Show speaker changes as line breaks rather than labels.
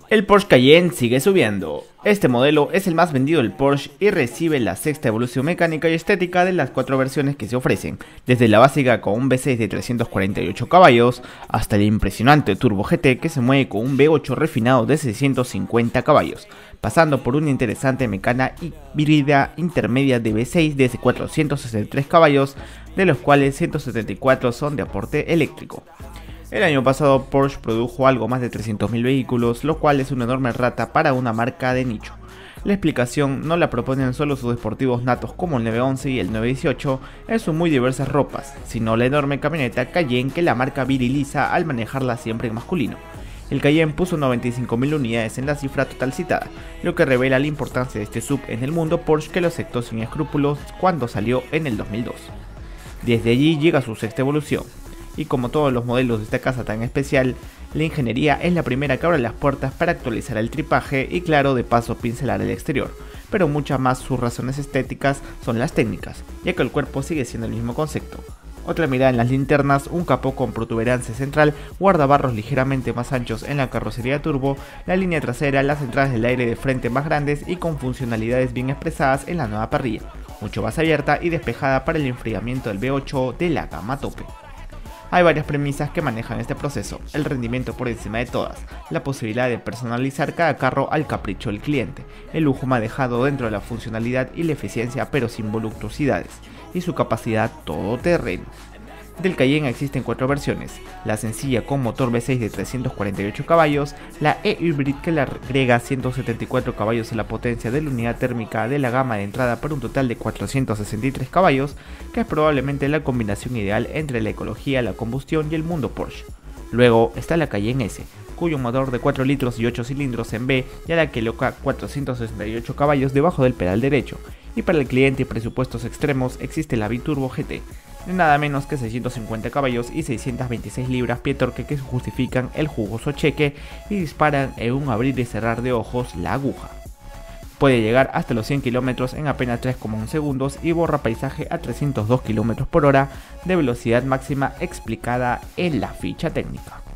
El Porsche Cayenne sigue subiendo. Este modelo es el más vendido del Porsche y recibe la sexta evolución mecánica y estética de las 4 versiones que se ofrecen, desde la básica con un V6 de 348 caballos hasta el impresionante Turbo GT que se mueve con un V8 refinado de 650 caballos, pasando por una interesante mecánica híbrida intermedia de V6 de 463 caballos, de los cuales 174 son de aporte eléctrico. El año pasado Porsche produjo algo más de 300.000 vehículos, lo cual es una enorme rata para una marca de nicho. La explicación no la proponen solo sus deportivos natos como el 911 y el 918 en sus muy diversas ropas, sino la enorme camioneta Cayenne que la marca viriliza al manejarla siempre en masculino. El Cayenne puso 95.000 unidades en la cifra total citada, lo que revela la importancia de este sub en el mundo Porsche, que lo aceptó sin escrúpulos cuando salió en el 2002. Desde allí llega su sexta evolución. Y como todos los modelos de esta casa tan especial, la ingeniería es la primera que abre las puertas para actualizar el tripaje y, claro, de paso pincelar el exterior, pero muchas más sus razones estéticas son las técnicas, ya que el cuerpo sigue siendo el mismo concepto. Otra mirada en las linternas, un capó con protuberancia central, guardabarros ligeramente más anchos en la carrocería turbo, la línea trasera, las entradas del aire de frente más grandes y con funcionalidades bien expresadas en la nueva parrilla, mucho más abierta y despejada para el enfriamiento del V8 de la gama tope. Hay varias premisas que manejan este proceso: el rendimiento por encima de todas, la posibilidad de personalizar cada carro al capricho del cliente, el lujo manejado dentro de la funcionalidad y la eficiencia pero sin voluptuosidades, y su capacidad todoterreno. Del Cayenne existen 4 versiones: la sencilla con motor V6 de 348 caballos, la E-Hybrid que le agrega 174 caballos a la potencia de la unidad térmica de la gama de entrada para un total de 463 caballos, que es probablemente la combinación ideal entre la ecología, la combustión y el mundo Porsche. Luego está la Cayenne S, cuyo motor de 4 litros y 8 cilindros en B y a la que loca 468 caballos debajo del pedal derecho, y para el cliente y presupuestos extremos existe la Biturbo GT, de nada menos que 650 caballos y 626 libras-pie torque, que justifican el jugoso cheque y disparan en un abrir y cerrar de ojos la aguja. Puede llegar hasta los 100 km en apenas 3,1 segundos y borra paisaje a 302 km/h de velocidad máxima explicada en la ficha técnica.